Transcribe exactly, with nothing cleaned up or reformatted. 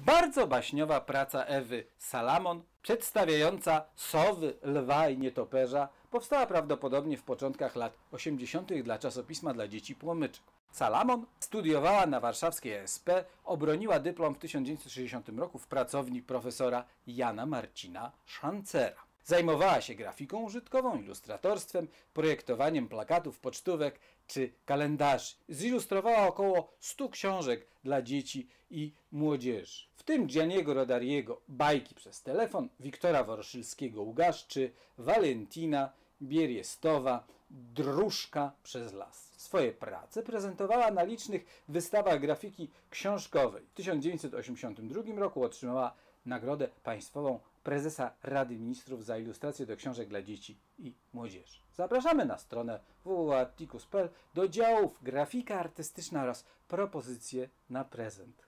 Bardzo baśniowa praca Ewy Salamon, przedstawiająca sowy, lwa i nietoperza, powstała prawdopodobnie w początkach lat osiemdziesiątych dla czasopisma dla dzieci Płomyczek. Salamon studiowała na warszawskiej A S P, obroniła dyplom w tysiąc dziewięćset sześćdziesiątym roku w pracowni profesora Jana Marcina Szancera. Zajmowała się grafiką użytkową, ilustratorstwem, projektowaniem plakatów, pocztówek czy kalendarzy. Zilustrowała około stu książek dla dzieci i młodzieży, w tym Gianniego Rodariego Bajki przez telefon, Wiktora Woрошylskiego Ługasz czy Walentina Bieriestowa Dróżka przez las. Swoje prace prezentowała na licznych wystawach grafiki książkowej. W tysiąc dziewięćset osiemdziesiątym drugim roku otrzymała Nagrodę Państwową Prezesa Rady Ministrów za ilustrację do książek dla dzieci i młodzieży. Zapraszamy na stronę w w w kropka articus kropka p l do działów grafika artystyczna oraz propozycje na prezent.